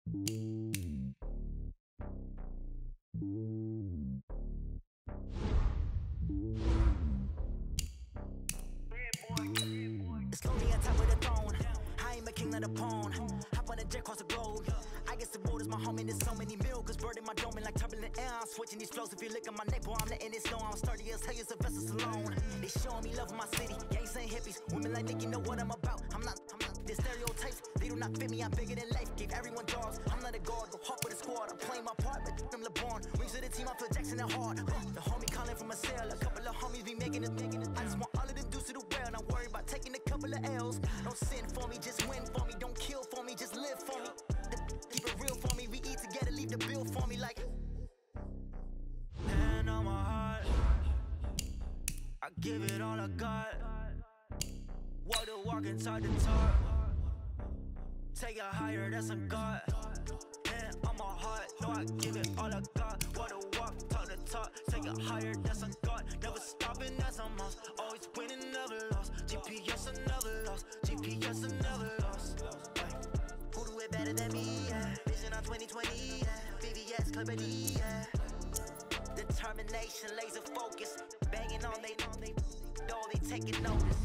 Slowly on top of the throne, I am a king of the pawn. Hop on a jet across the globe. I guess the road is my home and there's so many milkers burning my dome like turbulent air. I'm switching these flows. If you look at my neck, boy, I'm letting it snow. I'm sturdy as hell, Sylvester Stallone. They showing me love in my city. Gangs ain't hippies. Women like Nicki know what I'm about. I'm not the stereotypes. They do not fit me. I'm bigger than life. Gave everyone dogs. I'm not a guard. Go hop with a squad. I'm playing my part, but I'm LeBron. Rings to the team. I feel Jackson and hard. The homie calling from a cell. A couple of homies be making it. I just want all of them dudes to do well. Not worry about taking a couple of L's. Don't sin for me, just win for me. Don't kill for me, just live for me. Keep it real for me. We eat together, leave the bill for me like. Hand on my heart, I give it all I got. Walk the walk inside the talk. Take it higher, that's a God. Hand on my heart, no, I give it all I got. Walk the walk, talk the talk. Take it higher, that's a God. Never stopping, that's a must. Always winning, never lost. GPS, I never lost. GPS, I never lost. Who do it better than me? Yeah. Vision on 2020. Yeah. VVS, Clippity. Yeah. Determination, laser focus. Banging on they, though they taking notice.